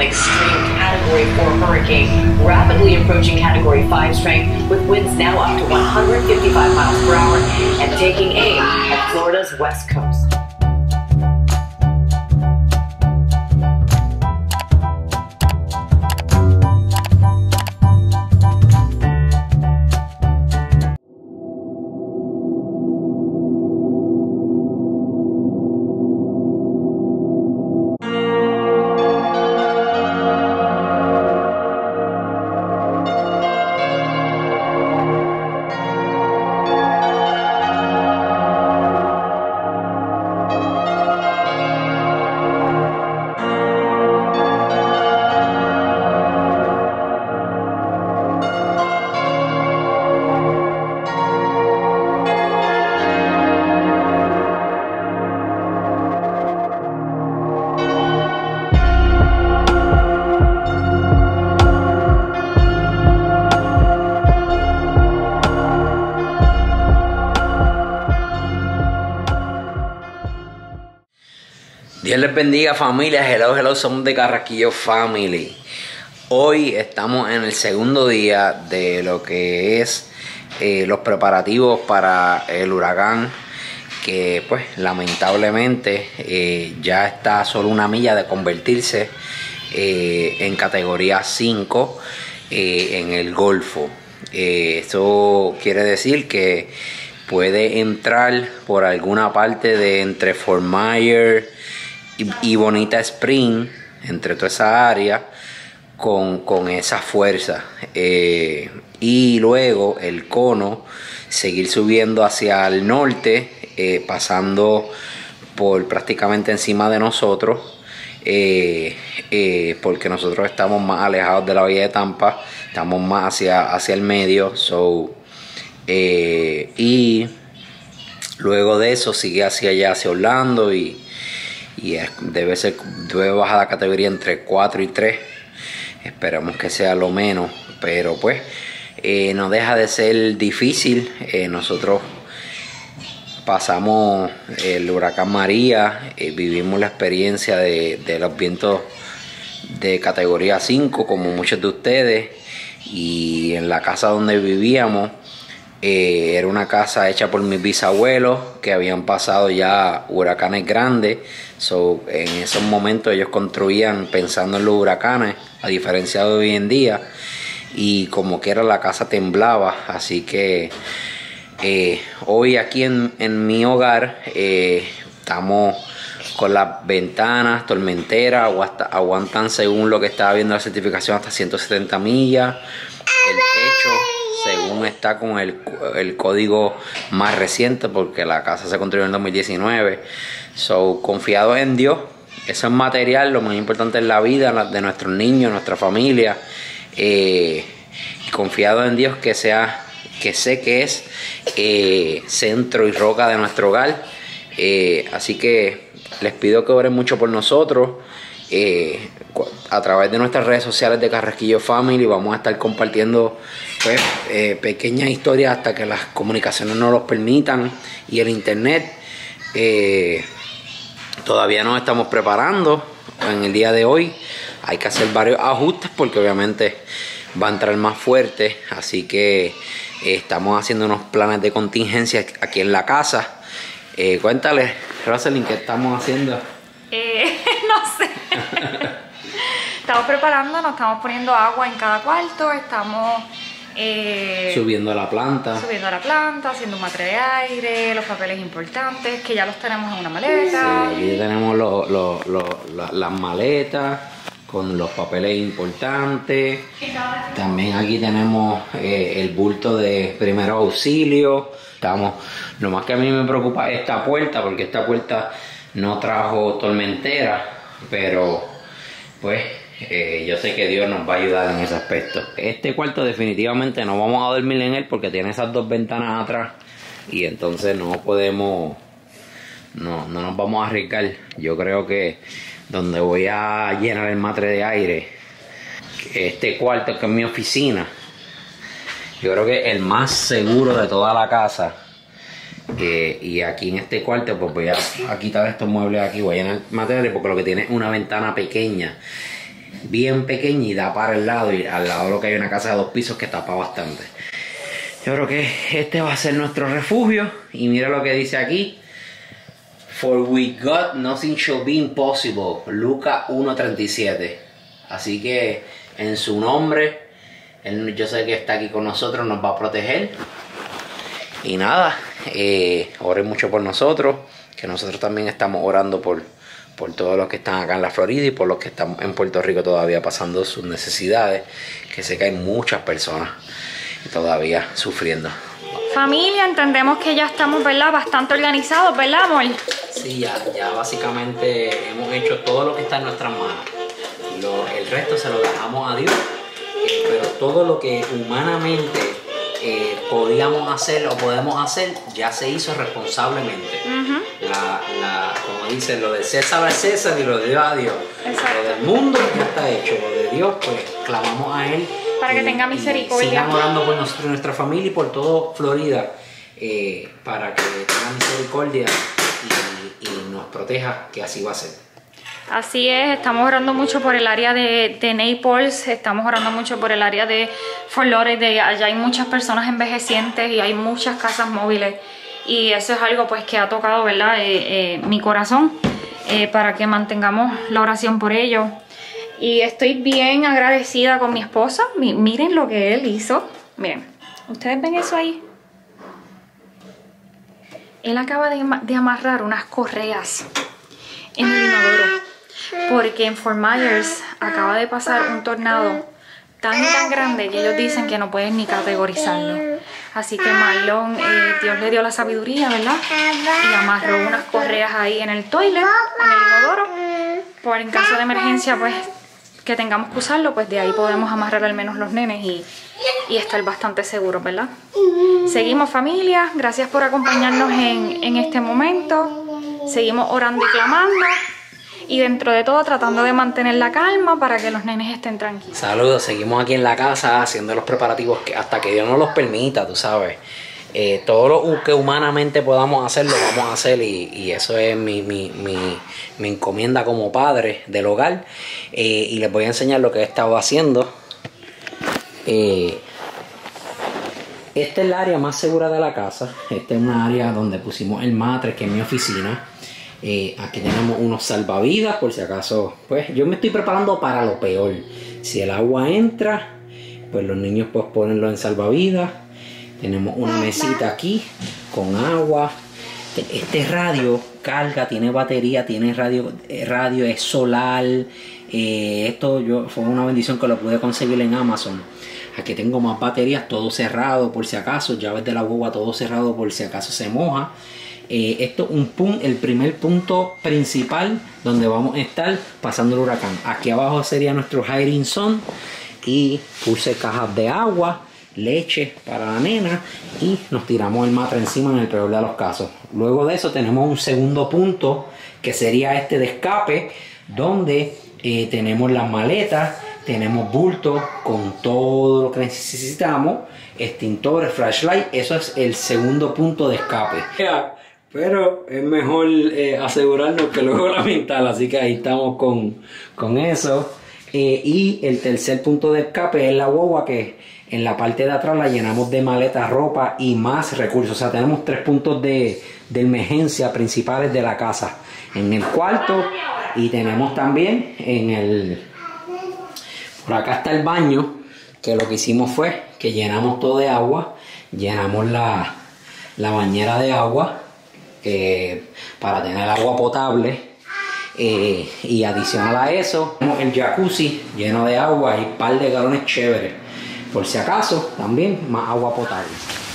extreme Category 4 hurricane, rapidly approaching Category 5 strength with winds now up to 155 miles per hour and taking aim at Florida's west coast. Dios les bendiga, familia. Hello, somos de Carrasquillo Family. Hoy estamos en el segundo día de lo que es los preparativos para el huracán, que pues lamentablemente ya está a solo una milla de convertirse en categoría 5 en el Golfo. Eso quiere decir que puede entrar por alguna parte de entre Fort Myers y Bonita Spring, entre toda esa área, con esa fuerza, y luego el cono seguir subiendo hacia el norte, pasando por prácticamente encima de nosotros, porque nosotros estamos más alejados de la bahía de Tampa, estamos más hacia el medio, y luego de eso sigue hacia allá, hacia Orlando, y debe bajar la categoría entre 4 y 3. Esperamos que sea lo menos, pero pues no deja de ser difícil. Nosotros pasamos el huracán María, vivimos la experiencia de los vientos de categoría 5 como muchos de ustedes, y en la casa donde vivíamos era una casa hecha por mis bisabuelos que habían pasado ya huracanes grandes. En esos momentos ellos construían pensando en los huracanes, a diferencia de hoy en día, y como quiera la casa temblaba. Así que hoy aquí en mi hogar estamos con las ventanas tormenteras, aguantan, según lo que estaba viendo la certificación, hasta 170 millas. El techo, según está con el código más reciente, porque la casa se construyó en 2019. Confiados en Dios. Eso es material, lo más importante es la vida de nuestros niños, nuestra familia. Confiados en Dios, que sé que es centro y roca de nuestro hogar. Así que les pido que oren mucho por nosotros. A través de nuestras redes sociales de Carrasquillo Family vamos a estar compartiendo pues, pequeñas historias hasta que las comunicaciones nos los permitan, y el internet. Todavía nos estamos preparando. En el día de hoy hay que hacer varios ajustes porque obviamente va a entrar más fuerte, así que estamos haciendo unos planes de contingencia aquí en la casa. Cuéntale, Rosalind, ¿qué estamos haciendo? No sé. Estamos preparándonos, estamos poniendo agua en cada cuarto, estamos subiendo la planta, haciendo un matre de aire, los papeles importantes que ya los tenemos en una maleta. Sí, aquí tenemos las maletas con los papeles importantes. También aquí tenemos el bulto de primer auxilio. Lo más que a mí me preocupa es esta puerta, porque esta puerta no trajo tormentera, pero pues yo sé que Dios nos va a ayudar en ese aspecto. Este cuarto definitivamente no vamos a dormir en él porque tiene esas dos ventanas atrás, y entonces no nos vamos a arriesgar. Yo creo que donde voy a llenar el matre de aire, este cuarto que es mi oficina, yo creo que es el más seguro de toda la casa. Y aquí en este cuarto pues voy a quitar estos muebles aquí, voy a llenar materiales, porque lo que tiene es una ventana pequeña. bien pequeña y da para el lado, y al lado lo que hay una casa de 2 pisos que tapa bastante. Yo creo que este va a ser nuestro refugio. Y mira lo que dice aquí: For with God nothing shall be impossible. Lucas 1:37. Así que en su nombre, yo sé que está aquí con nosotros, nos va a proteger. Y nada, oren mucho por nosotros, que nosotros también estamos orando por todos los que están acá en la Florida y por los que están en Puerto Rico todavía pasando sus necesidades, que sé que hay muchas personas todavía sufriendo. Familia, entendemos que ya estamos, ¿verdad?, bastante organizados, ¿verdad, amor? Sí, ya básicamente hemos hecho todo lo que está en nuestras manos. El resto se lo dejamos a Dios, pero todo lo que humanamente podíamos hacer o podemos hacer ya se hizo responsablemente. Como dicen, lo de César es César y lo de Dios a Dios. Exacto. Lo del mundo ya está hecho, lo de Dios pues clamamos a Él para que tenga misericordia. Sigan orando por nosotros, nuestra familia y por todo Florida, para que tenga misericordia y nos proteja, que así va a ser. Así es, estamos orando mucho por el área de Naples, estamos orando mucho por el área de Fort Lauderdale. Allá hay muchas personas envejecientes y hay muchas casas móviles, y eso es algo pues que ha tocado, ¿verdad?, mi corazón, para que mantengamos la oración por ellos. Y estoy bien agradecida con mi esposo. Miren lo que él hizo. Miren, ¿ustedes ven eso ahí? Él acaba de amarrar unas correas en el inodoro, porque en Fort Myers acaba de pasar un tornado tan grande que ellos dicen que no pueden ni categorizarlo. Así que Marlon, Dios le dio la sabiduría, ¿verdad?, y amarró unas correas ahí en el toilet, en el inodoro, por en caso de emergencia, pues, que tengamos que usarlo, pues de ahí podemos amarrar al menos los nenes y estar bastante seguros, ¿verdad? Seguimos, familia, gracias por acompañarnos en este momento. Seguimos orando y clamando, y dentro de todo tratando de mantener la calma para que los nenes estén tranquilos. Saludos, seguimos aquí en la casa haciendo los preparativos hasta que Dios nos los permita, tú sabes. Todo lo que humanamente podamos hacer, lo vamos a hacer, y eso es mi encomienda como padre del hogar. Y les voy a enseñar lo que he estado haciendo. Esta es la área más segura de la casa. Esta es una área donde pusimos el matres, que es mi oficina. Aquí tenemos unos salvavidas por si acaso, pues yo me estoy preparando para lo peor. Si el agua entra, pues los niños pues ponerlo en salvavidas. Tenemos una mesita aquí con agua. Este radio carga, tiene batería, tiene radio, es solar. Esto fue una bendición que lo pude conseguir en Amazon. Aquí tengo más baterías, todo cerrado por si acaso. Llaves de la guagua, todo cerrado por si acaso se moja. Esto es el primer punto principal donde vamos a estar pasando el huracán. Aquí abajo sería nuestro hiding zone. Y puse cajas de agua, leche para la nena, y nos tiramos el matre encima en el peor de los casos. Luego de eso tenemos un segundo punto, que sería este de escape, donde tenemos las maletas, tenemos bultos con todo lo que necesitamos, extintores, flashlight. Eso es el segundo punto de escape. Pero es mejor asegurarnos que luego lamentar, así que ahí estamos con eso. Y el tercer punto de escape es la guagua, que en la parte de atrás la llenamos de maletas, ropa y más recursos. O sea, tenemos 3 puntos de emergencia principales de la casa. En el cuarto, y tenemos también por acá está el baño, que lo que hicimos fue que llenamos todo de agua. Llenamos la bañera de agua para tener agua potable. Y adicional a eso, el jacuzzi lleno de agua y un par de galones chéveres, por si acaso, también más agua potable.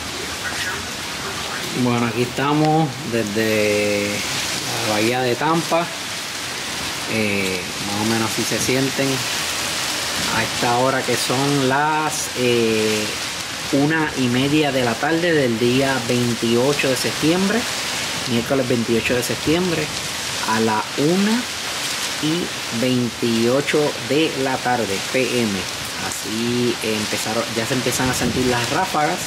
Bueno, aquí estamos desde la bahía de Tampa. Más o menos así se sienten a esta hora, que son las 1:30 de la tarde del día 28 de septiembre, miércoles 28 de septiembre, a la 1:28 de la tarde PM. Así ya se empiezan a sentir las ráfagas.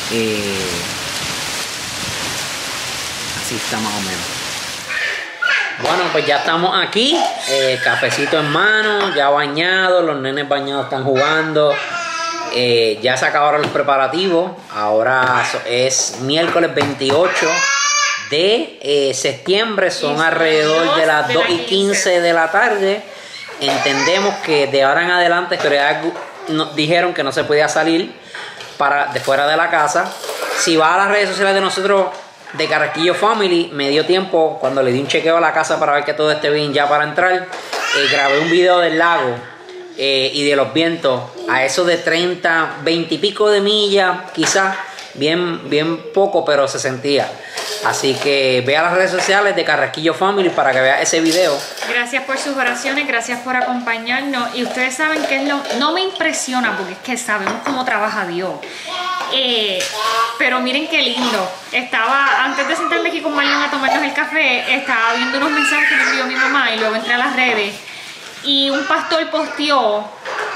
Así está más o menos. Bueno, pues ya estamos aquí, cafecito en mano, ya bañados, los nenes bañados están jugando, ya se acabaron los preparativos, ahora es miércoles 28 de septiembre, son alrededor de las 2:15 de la tarde. Entendemos que de ahora en adelante nos dijeron que no se podía salir de fuera de la casa. Si vas a las redes sociales de nosotros, de Carrasquillo Family, me dio tiempo cuando le di un chequeo a la casa para ver que todo esté bien ya para entrar. Grabé un video del lago y de los vientos a eso de 30, 20 y pico de millas, quizás bien poco, pero se sentía. Así que ve a las redes sociales de Carrasquillo Family para que veas ese video. Gracias por sus oraciones, gracias por acompañarnos. Y ustedes saben que no me impresiona porque es que sabemos cómo trabaja Dios. Pero miren qué lindo. Antes de sentarme aquí con Marlon a tomarnos el café, estaba viendo unos mensajes que me envió mi mamá y luego entré a las redes y un pastor posteó: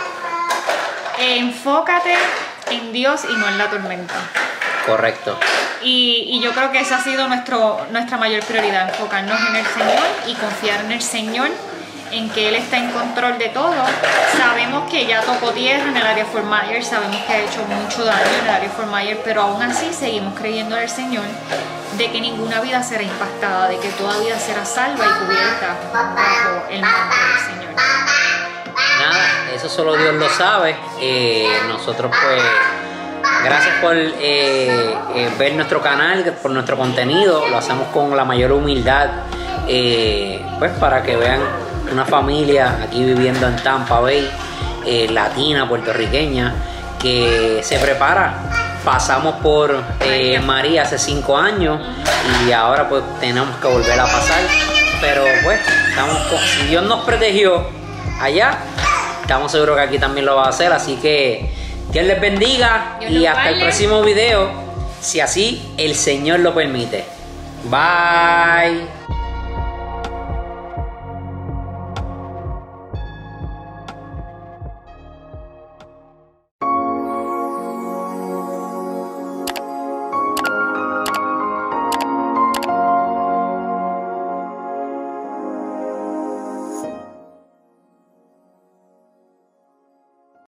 enfócate en Dios y no en la tormenta. Correcto. Y yo creo que esa ha sido nuestra mayor prioridad, enfocarnos en el Señor y confiar en el Señor, en que Él está en control de todo. Sabemos que ya tocó tierra en el área Fort Myers, sabemos que ha hecho mucho daño en el área Fort Myers, pero aún así seguimos creyendo en el Señor de que ninguna vida será impactada, de que toda vida será salva y cubierta bajo el manto del Señor. Nada, eso solo Dios lo sabe. Nosotros pues, gracias por ver nuestro canal, por nuestro contenido. Lo hacemos con la mayor humildad, pues para que vean una familia aquí viviendo en Tampa Bay, latina, puertorriqueña, que se prepara. Pasamos por María hace 5 años y ahora pues tenemos que volver a pasar. Pero pues, si Dios nos protegió allá, estamos seguros que aquí también lo va a hacer. Así que Dios les bendiga y hasta el próximo video, si así el Señor lo permite. Bye.